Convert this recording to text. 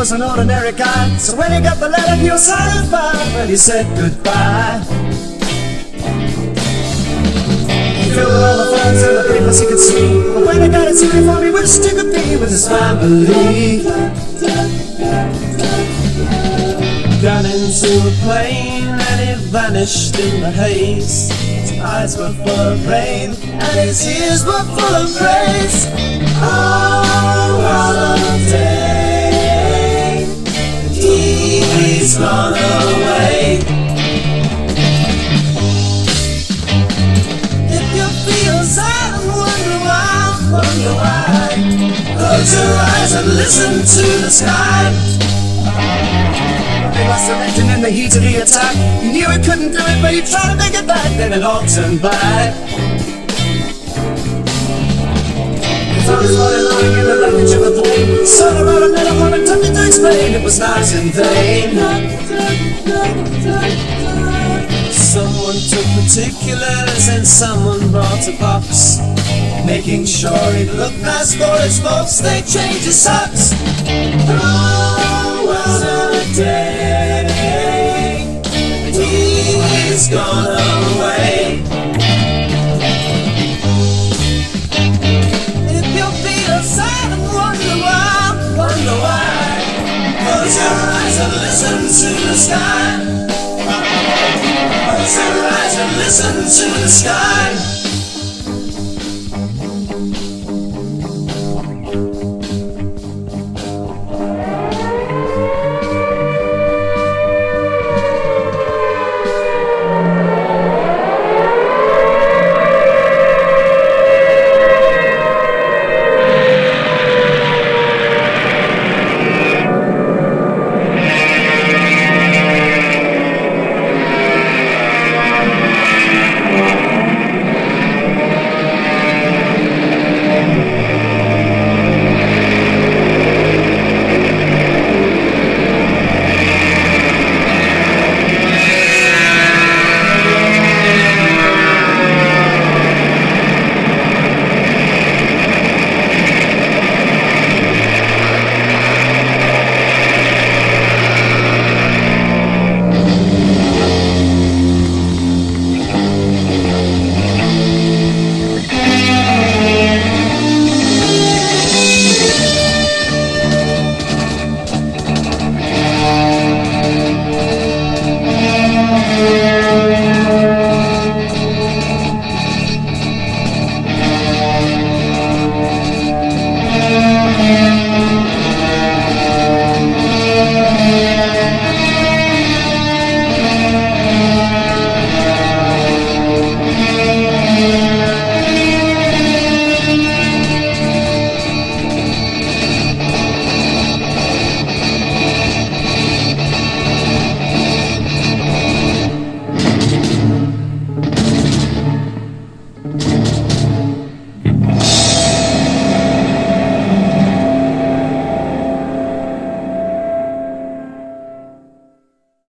was an ordinary guy. So when he got the letter, he was horrified when he said goodbye. He filled all the funds and the papers he could see, but when he got his uniform, he wished he could be with his family. Got into a plane and it vanished in the haze. His eyes were full of rain and his ears were full of praise. Oh, what a day, he's gone away. If you feel sad and wonder why, close your eyes and listen to the sky. They lost their engine in the heat of the attack. He knew he couldn't do it, but he tried to make it back. Then it all turned back. He found his body lying in the wreckage of a plane. Son wrote a letter home and took it to explain it was not in vain. Someone took particulars and someone brought a box, making sure he'd look nice for his folks. They changed his socks. Oh, what a day, he's gone away. If you feel sad and wonder why, close your eyes and listen to the sky. Close your eyes and listen to the sky.